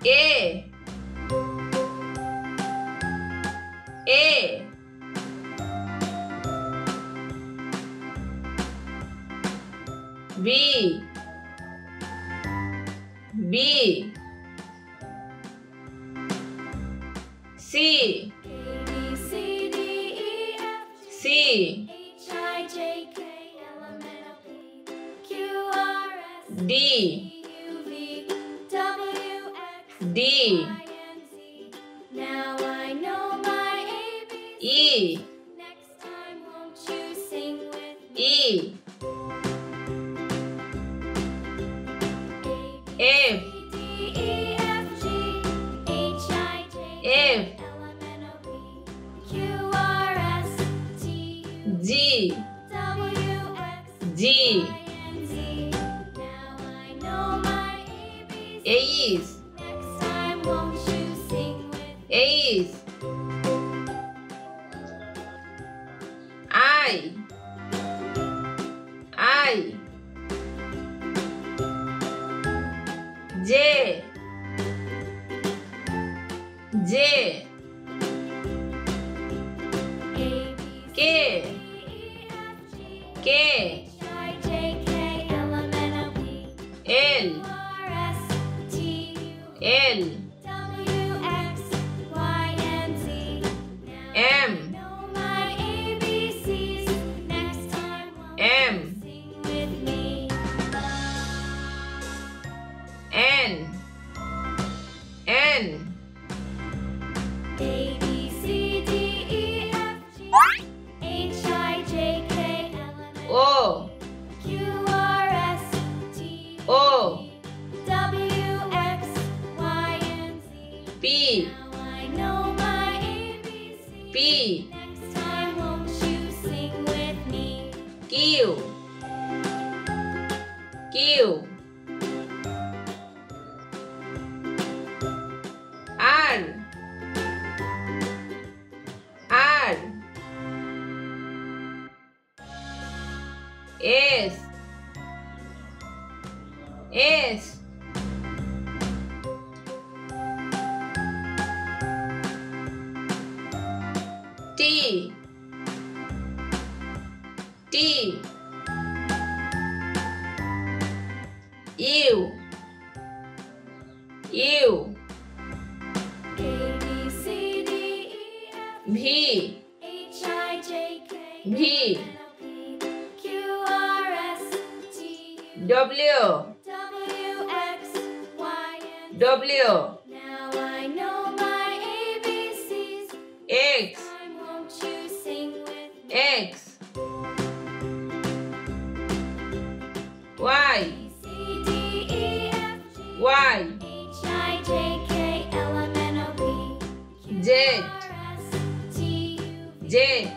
A A B B C C D D Now I know my ABC. E Next time won't you sing with me? E A, F B, C, D, E, F, G, H, I, J, F L, M, N, O, P, Q, R, S, T, U, G W, X, G Y, and Z. Now I know my ABC. Ace Next time won't you sing with me? Ace I J J A, B, K E, F, G, K H, I, J, K, L, M, N, O, P, L R, S, T, U, L W, X, Y, and Z. Now M know my ABCs. Next time won't M you sing with me? N N A, B, C, D, E, F, G, H, I, J, K, L, M, N, O Q, R, S, T, U, O W, X, Y, and Z. P Now I know my ABCs. P Next time won't you sing with me? Q Q R R S S T T U U A, B, C, D, E, F, V H, I, J, K, V L, M, N, O, P, Q, R, S, T, U, W W, X, Y, and Z. W Now I know my ABCs. X Time won't you sing with me? X Y A, C, D, E, F, G, Y H, I, J, K, L, M, N, O, P, Q, Z R, S, T, U, Z